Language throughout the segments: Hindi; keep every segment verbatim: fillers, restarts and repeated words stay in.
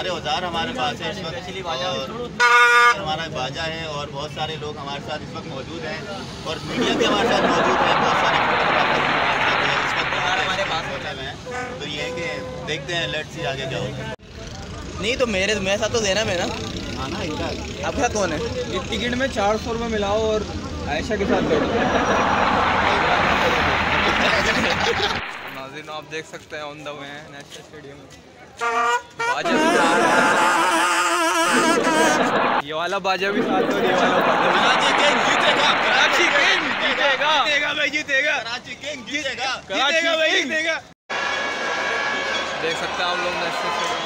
सारे औजार हमारे पास है इस वक्त, और हमारा बाजा है और बहुत सारे लोग हमारे साथ इस वक्त मौजूद हैं और मीडिया भी हमारे साथ मौजूद है, बहुत सारे फोटोग्राफर इस वक्त हमारे पास होने में हैं। तो ये है कि देखते हैं, लेट्स सी आगे क्या होता है। नहीं तो मेरे मेरे साथ तो देना में ना। हाँ ना, इधर आपके साथ कौन है? इस टिकट में चार सौ रुपये मिलाओ और आयशा के साथ बैठो। नाज़रीन आप देख सकते हैं ऑन द वे हैं नेशनल स्टेडियम। बाजा भी साथ, ये वाला बाजा भी साथ और ये वाला बाजा भी। कराची किंग जीतेगा, कराची किंग जीतेगा, जीतेगा भाई, जीतेगा कराची किंग जीतेगा, जीतेगा भाई, जीतेगा। देख सकते हैं आप लोग नेशनल स्टेडियम।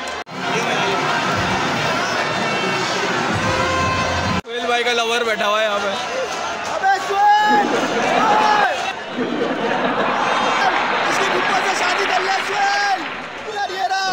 सुहेल भाई का लवर बैठा हुआ है यहाँ पे। अबे सुहेल! इसकी गुप्पा से शादी कर ले सुहेल! यार ये रहा।